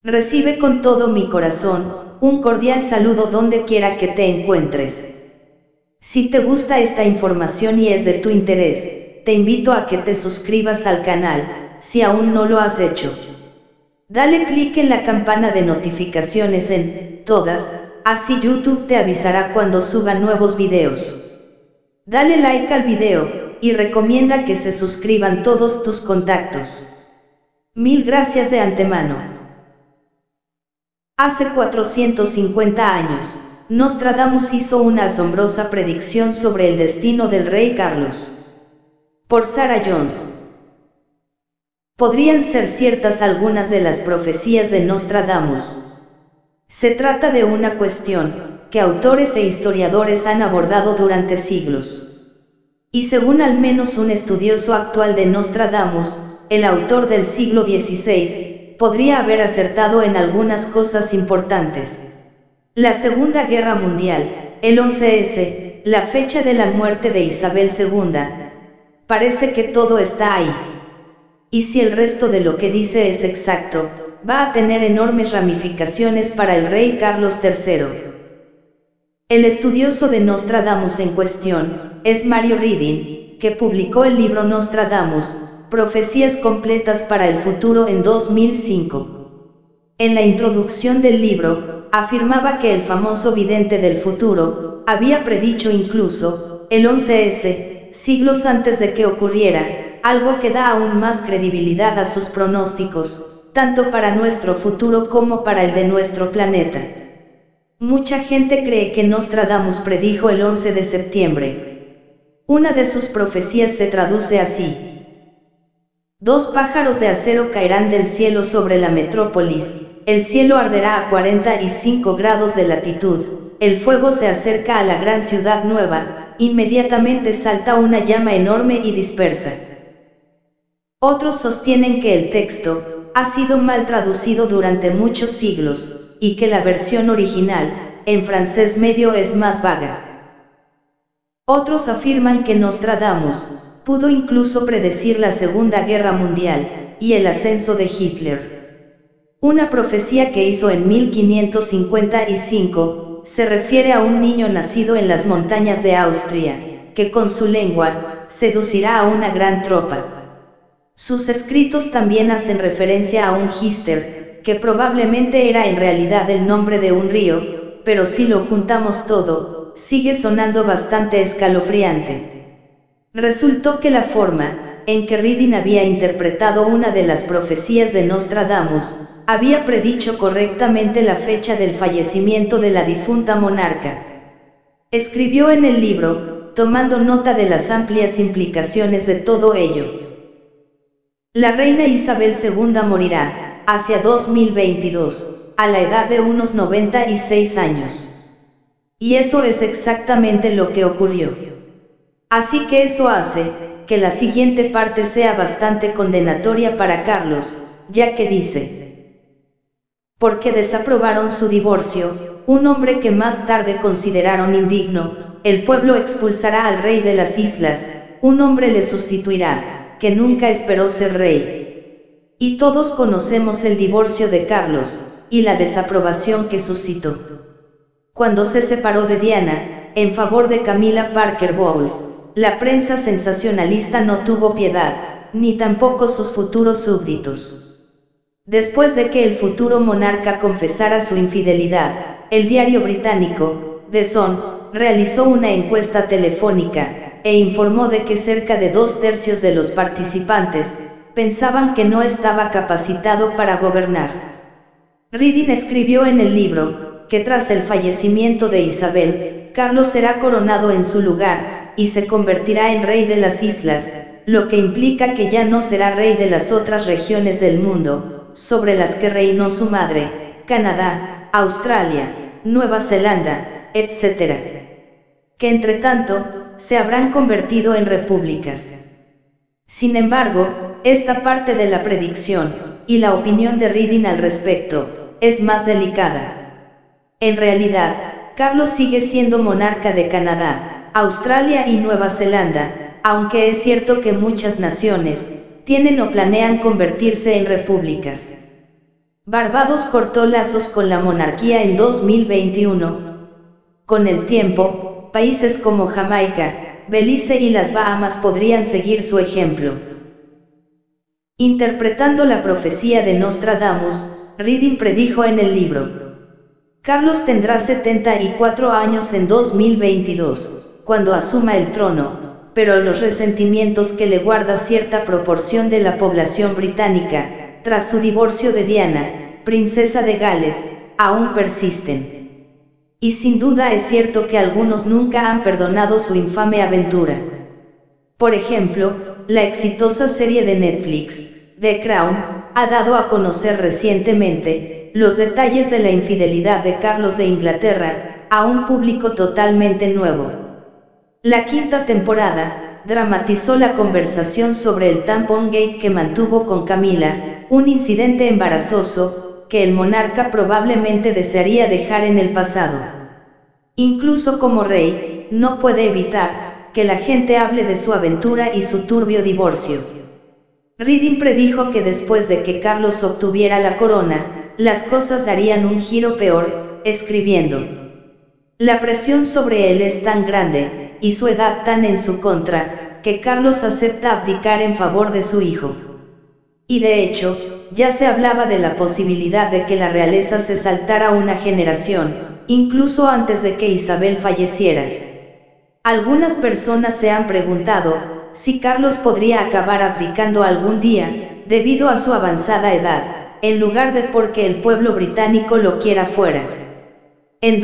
Recibe con todo mi corazón un cordial saludo donde quiera que te encuentres. Si te gusta esta información y es de tu interés, te invito a que te suscribas al canal, si aún no lo has hecho. Dale clic en la campana de notificaciones en todas, así YouTube te avisará cuando suba nuevos videos. Dale like al video, y recomienda que se suscriban todos tus contactos. Mil gracias de antemano. Hace 450 años, Nostradamus hizo una asombrosa predicción sobre el destino del rey Carlos. Por Sarah Jones. Podrían ser ciertas algunas de las profecías de Nostradamus. Se trata de una cuestión que autores e historiadores han abordado durante siglos. Y según al menos un estudioso actual de Nostradamus, el autor del siglo XVI, podría haber acertado en algunas cosas importantes. La Segunda Guerra Mundial, el 11S, la fecha de la muerte de Isabel II. Parece que todo está ahí. Y si el resto de lo que dice es exacto, va a tener enormes ramificaciones para el rey Carlos III. El estudioso de Nostradamus en cuestión es Mario Reading, que publicó el libro Nostradamus, Profecías completas para el futuro en 2005. En la introducción del libro, afirmaba que el famoso vidente del futuro había predicho incluso el 11S, siglos antes de que ocurriera, algo que da aún más credibilidad a sus pronósticos, tanto para nuestro futuro como para el de nuestro planeta. Mucha gente cree que Nostradamus predijo el 11 de septiembre. Una de sus profecías se traduce así: 2 pájaros de acero caerán del cielo sobre la metrópolis, el cielo arderá a 45 grados de latitud, el fuego se acerca a la gran ciudad nueva, inmediatamente salta una llama enorme y dispersa. Otros sostienen que el texto ha sido mal traducido durante muchos siglos, y que la versión original, en francés medio, es más vaga. Otros afirman que Nostradamus pudo incluso predecir la Segunda Guerra Mundial, y el ascenso de Hitler. Una profecía que hizo en 1555, se refiere a un niño nacido en las montañas de Austria, que con su lengua, seducirá a una gran tropa. Sus escritos también hacen referencia a un Hister, que probablemente era en realidad el nombre de un río, pero si lo juntamos todo, sigue sonando bastante escalofriante. Resultó que la forma en que Reading había interpretado una de las profecías de Nostradamus, había predicho correctamente la fecha del fallecimiento de la difunta monarca. Escribió en el libro, tomando nota de las amplias implicaciones de todo ello: la reina Isabel II morirá, hacia 2022, a la edad de unos 96 años. Y eso es exactamente lo que ocurrió. Así que eso hace que la siguiente parte sea bastante condenatoria para Carlos, ya que dice: porque desaprobaron su divorcio, un hombre que más tarde consideraron indigno, el pueblo expulsará al rey de las islas, un hombre le sustituirá, que nunca esperó ser rey. Y todos conocemos el divorcio de Carlos, y la desaprobación que suscitó. Cuando se separó de Diana, en favor de Camilla Parker Bowles, la prensa sensacionalista no tuvo piedad, ni tampoco sus futuros súbditos. Después de que el futuro monarca confesara su infidelidad, el diario británico, The Sun, realizó una encuesta telefónica, e informó de que cerca de 2/3 de los participantes pensaban que no estaba capacitado para gobernar. Reading escribió en el libro que tras el fallecimiento de Isabel, Carlos será coronado en su lugar, y se convertirá en rey de las islas, lo que implica que ya no será rey de las otras regiones del mundo, sobre las que reinó su madre, Canadá, Australia, Nueva Zelanda, etc. Que entre tanto, se habrán convertido en repúblicas. Sin embargo, esta parte de la predicción, y la opinión de Reading al respecto, es más delicada. En realidad, Carlos sigue siendo monarca de Canadá, Australia y Nueva Zelanda, aunque es cierto que muchas naciones tienen o planean convertirse en repúblicas. Barbados cortó lazos con la monarquía en 2021. Con el tiempo, países como Jamaica, Belice y las Bahamas podrían seguir su ejemplo. Interpretando la profecía de Nostradamus, Reading predijo en el libro: Carlos tendrá 74 años en 2022, cuando asuma el trono, pero los resentimientos que le guarda cierta proporción de la población británica, tras su divorcio de Diana, princesa de Gales, aún persisten. Y sin duda es cierto que algunos nunca han perdonado su infame aventura. Por ejemplo, la exitosa serie de Netflix, The Crown, ha dado a conocer recientemente los detalles de la infidelidad de Carlos de Inglaterra a un público totalmente nuevo. La quinta temporada dramatizó la conversación sobre el tampon gate que mantuvo con Camila, un incidente embarazoso que el monarca probablemente desearía dejar en el pasado. Incluso como rey, no puede evitar que la gente hable de su aventura y su turbio divorcio. Reading predijo que después de que Carlos obtuviera la corona, las cosas darían un giro peor, escribiendo: la presión sobre él es tan grande, y su edad tan en su contra, que Carlos acepta abdicar en favor de su hijo. Y de hecho, ya se hablaba de la posibilidad de que la realeza se saltara una generación, incluso antes de que Isabel falleciera. Algunas personas se han preguntado si Carlos podría acabar abdicando algún día, debido a su avanzada edad, en lugar de porque el pueblo británico lo quiera fuera. En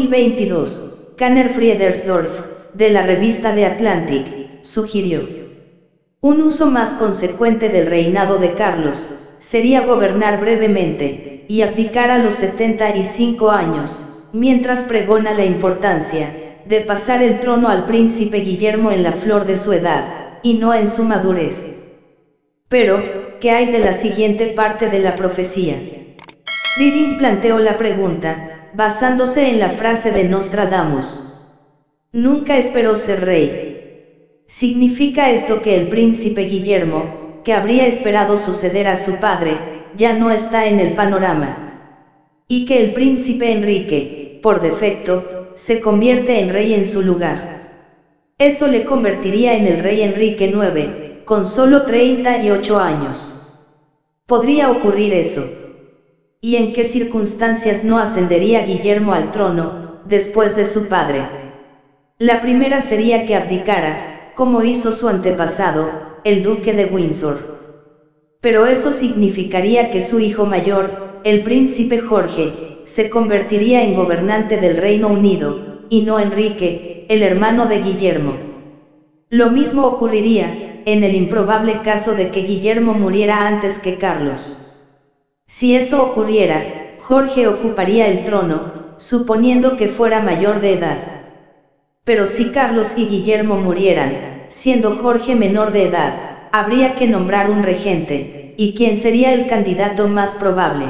2022, Kanner Friedersdorf, de la revista The Atlantic, sugirió: un uso más consecuente del reinado de Carlos sería gobernar brevemente y abdicar a los 75 años, mientras pregona la importancia de pasar el trono al príncipe Guillermo en la flor de su edad, y no en su madurez. Pero, ¿qué hay de la siguiente parte de la profecía? Reading planteó la pregunta, basándose en la frase de Nostradamus: nunca esperó ser rey. ¿Significa esto que el príncipe Guillermo, que habría esperado suceder a su padre, ya no está en el panorama? Y que el príncipe Enrique, por defecto, se convierte en rey en su lugar. Eso le convertiría en el rey Enrique IX, con solo 38 años. ¿Podría ocurrir eso? ¿Y en qué circunstancias no ascendería Guillermo al trono, después de su padre? La primera sería que abdicara, como hizo su antepasado, el duque de Windsor. Pero eso significaría que su hijo mayor, el príncipe Jorge, se convertiría en gobernante del Reino Unido, y no Enrique, el hermano de Guillermo. Lo mismo ocurriría en el improbable caso de que Guillermo muriera antes que Carlos. Si eso ocurriera, Jorge ocuparía el trono, suponiendo que fuera mayor de edad. Pero si Carlos y Guillermo murieran, siendo Jorge menor de edad, habría que nombrar un regente, ¿y quién sería el candidato más probable?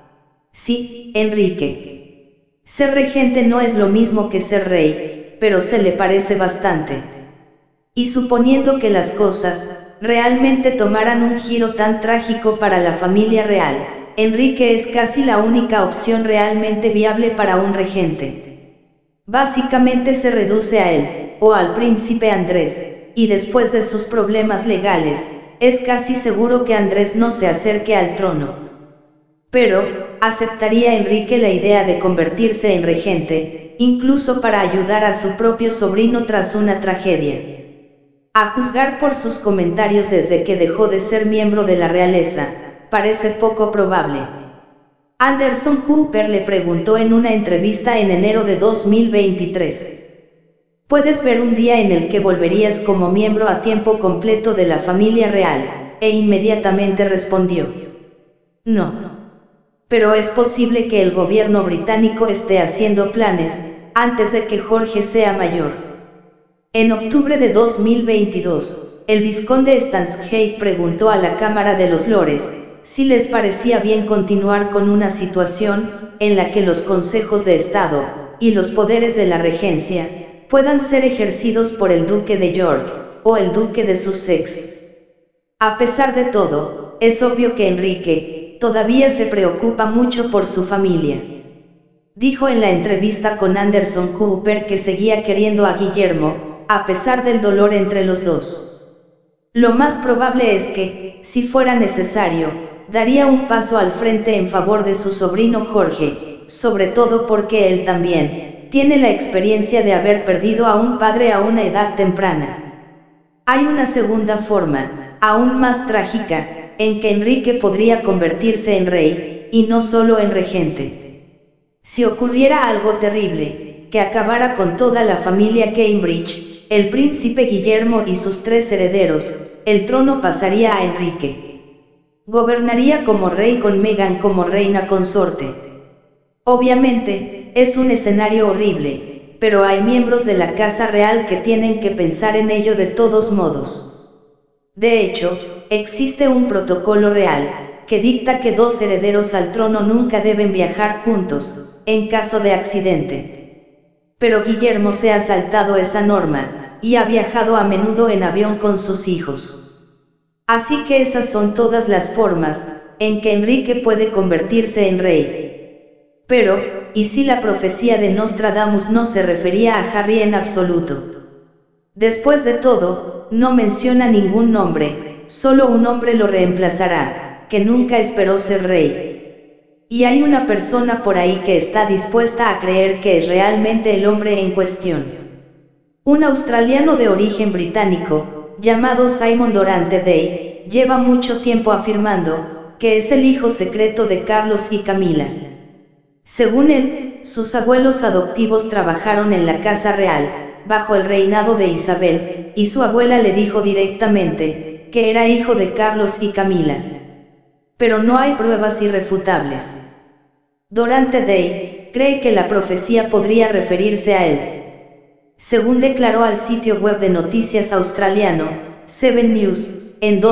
Sí, Enrique. Ser regente no es lo mismo que ser rey, pero se le parece bastante. Y suponiendo que las cosas realmente tomaran un giro tan trágico para la familia real, Enrique es casi la única opción realmente viable para un regente. Básicamente se reduce a él, o al príncipe Andrés, y después de sus problemas legales, es casi seguro que Andrés no se acerque al trono. Pero, ¿aceptaría Enrique la idea de convertirse en regente, incluso para ayudar a su propio sobrino tras una tragedia? A juzgar por sus comentarios desde que dejó de ser miembro de la realeza, parece poco probable. Anderson Cooper le preguntó en una entrevista en enero de 2023: ¿puedes ver un día en el que volverías como miembro a tiempo completo de la familia real? E inmediatamente respondió: no. Pero es posible que el gobierno británico esté haciendo planes, antes de que Jorge sea mayor. En octubre de 2022, el vizconde Stanshade preguntó a la Cámara de los Lores si les parecía bien continuar con una situación en la que los consejos de Estado y los poderes de la regencia puedan ser ejercidos por el duque de York o el duque de Sussex. A pesar de todo, es obvio que Enrique, todavía se preocupa mucho por su familia. Dijo en la entrevista con Anderson Cooper que seguía queriendo a Guillermo, a pesar del dolor entre los dos. Lo más probable es que, si fuera necesario, daría un paso al frente en favor de su sobrino Jorge, sobre todo porque él también tiene la experiencia de haber perdido a un padre a una edad temprana. Hay una segunda forma, aún más trágica, en que Enrique podría convertirse en rey, y no solo en regente. Si ocurriera algo terrible, que acabara con toda la familia Cambridge, el príncipe Guillermo y sus 3 herederos, el trono pasaría a Enrique. Gobernaría como rey con Meghan como reina consorte. Obviamente, es un escenario horrible, pero hay miembros de la Casa Real que tienen que pensar en ello de todos modos. De hecho, existe un protocolo real, que dicta que 2 herederos al trono nunca deben viajar juntos, en caso de accidente. Pero Guillermo se ha saltado esa norma, y ha viajado a menudo en avión con sus hijos. Así que esas son todas las formas, en que Enrique puede convertirse en rey. Pero, ¿y si la profecía de Nostradamus no se refería a Harry en absoluto? Después de todo, no menciona ningún nombre, solo un hombre lo reemplazará, que nunca esperó ser rey. Y hay una persona por ahí que está dispuesta a creer que es realmente el hombre en cuestión. Un australiano de origen británico, llamado Simon Dorante Day, lleva mucho tiempo afirmando que es el hijo secreto de Carlos y Camila. Según él, sus abuelos adoptivos trabajaron en la Casa Real, bajo el reinado de Isabel, y su abuela le dijo directamente que era hijo de Carlos y Camila. Pero no hay pruebas irrefutables. Dorante Day cree que la profecía podría referirse a él. Según declaró al sitio web de noticias australiano, 7 News, en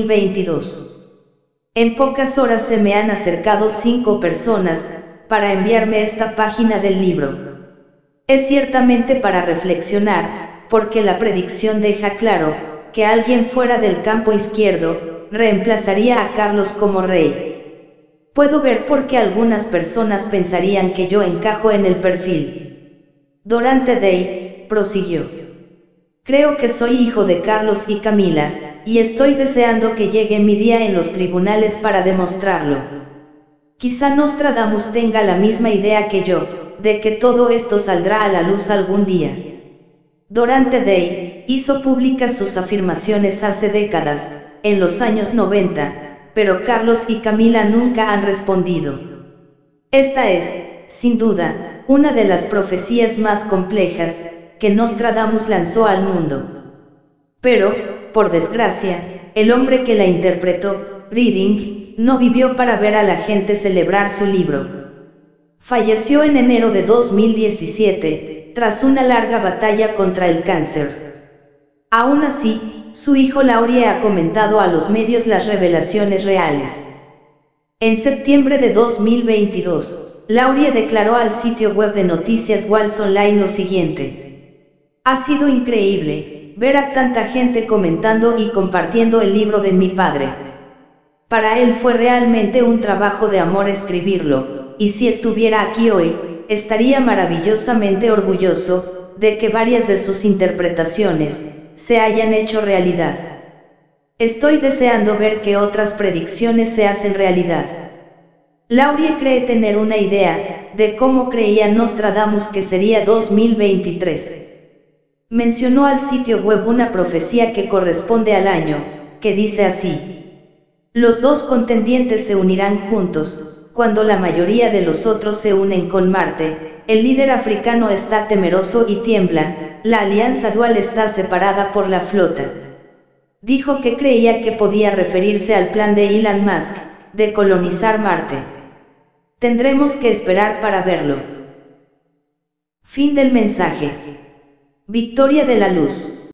2022. En pocas horas se me han acercado 5 personas, para enviarme esta página del libro. Es ciertamente para reflexionar, porque la predicción deja claro, que alguien fuera del campo izquierdo, reemplazaría a Carlos como rey. Puedo ver por qué algunas personas pensarían que yo encajo en el perfil. Dorante Day prosiguió. Creo que soy hijo de Carlos y Camila, y estoy deseando que llegue mi día en los tribunales para demostrarlo. Quizá Nostradamus tenga la misma idea que yo, de que todo esto saldrá a la luz algún día. Dorante Day hizo públicas sus afirmaciones hace décadas, en los años 90, pero Carlos y Camila nunca han respondido. Esta es, sin duda, una de las profecías más complejas que Nostradamus lanzó al mundo. Pero, por desgracia, el hombre que la interpretó, Reading, no vivió para ver a la gente celebrar su libro. Falleció en enero de 2017, tras una larga batalla contra el cáncer. Aún así, su hijo Laurie ha comentado a los medios las revelaciones reales. En septiembre de 2022, Laurie declaró al sitio web de noticias Walls Online lo siguiente. Ha sido increíble ver a tanta gente comentando y compartiendo el libro de mi padre. Para él fue realmente un trabajo de amor escribirlo, y si estuviera aquí hoy, estaría maravillosamente orgulloso de que varias de sus interpretaciones se hayan hecho realidad. Estoy deseando ver que otras predicciones se hacen realidad. Laurie cree tener una idea de cómo creía Nostradamus que sería 2023. Mencionó al sitio web una profecía que corresponde al año, que dice así: los 2 contendientes se unirán juntos, cuando la mayoría de los otros se unen con Marte. El líder africano está temeroso y tiembla, la alianza dual está separada por la flota. Dijo que creía que podía referirse al plan de Elon Musk, de colonizar Marte. Tendremos que esperar para verlo. Fin del mensaje. Victoria de la Luz.